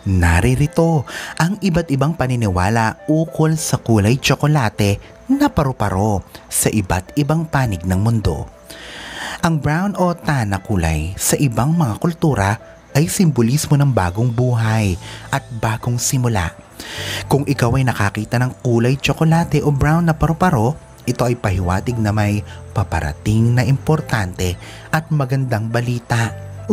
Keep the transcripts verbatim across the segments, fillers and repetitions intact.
Naririto ang iba't ibang paniniwala ukol sa kulay tsokolate na paru-paro sa iba't ibang panig ng mundo. Ang brown o tan na kulay sa ibang mga kultura ay simbolismo ng bagong buhay at bagong simula. Kung ikaw ay nakakita ng kulay tsokolate o brown na paru-paro, ito ay pahiwatig na may paparating na importante at magandang balita.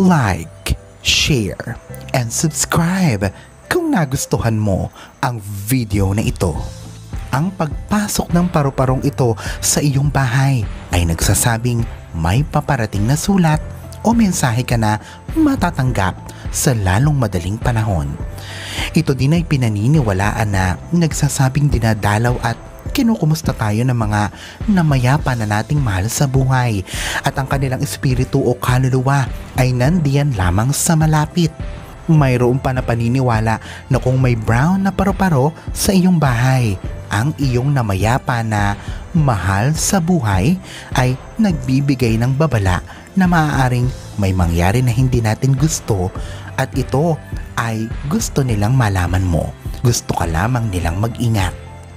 Like, share, and subscribe kung nagustuhan mo ang video na ito. Ang pagpasok ng paru-parong ito sa iyong bahay ay nagsasabing may paparating na sulat o mensahe ka na matatanggap sa lalong madaling panahon. Ito din ay pinaniniwalaan na nagsasabing dinadalaw at kinukumusta tayo ng mga namayapa na nating mahal sa buhay at ang kanilang espiritu o kaluluwa ay nandiyan lamang sa malapit. Mayroon pa na paniniwala na kung may brown na paru-paro sa iyong bahay, ang iyong namayapa na mahal sa buhay ay nagbibigay ng babala na maaaring may mangyari na hindi natin gusto at ito ay gusto nilang malaman mo. Gusto ka lamang nilang mag-ingat.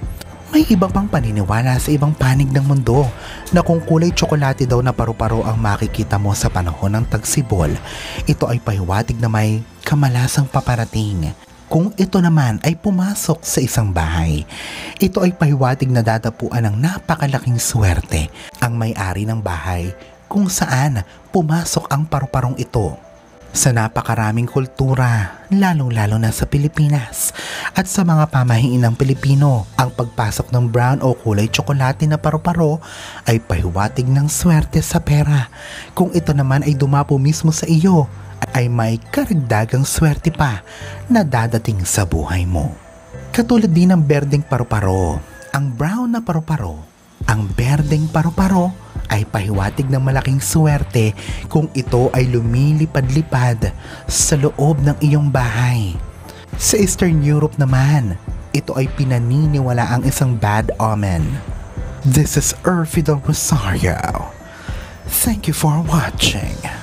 May iba pang paniniwala sa ibang panig ng mundo na kung kulay tsokolate daw na paru-paro ang makikita mo sa panahon ng tagsibol, ito ay pahiwatig na may kamalasang paparating. Kung ito naman ay pumasok sa isang bahay, ito ay pahiwatig na dadapuan ng napakalaking swerte ang may-ari ng bahay kung saan pumasok ang paru-parong ito. Sa napakaraming kultura, lalong-lalo na sa Pilipinas at sa mga pamahiin ng Pilipino, ang pagpasok ng brown o kulay tsokolate na paru-paro ay pahiwatig ng swerte sa pera. Kung ito naman ay dumapo mismo sa iyo, ay may karagdagang swerte pa na dadating sa buhay mo. Katulad din ng berdeng paru-paro, ang brown na paru-paro, ang berdeng paru-paro ay pahiwatig ng malaking swerte kung ito ay lumilipad-lipad sa loob ng iyong bahay. Sa Eastern Europe naman, ito ay pinaniniwala ang isang bad omen. This is Urfi Del Rosario. Thank you for watching.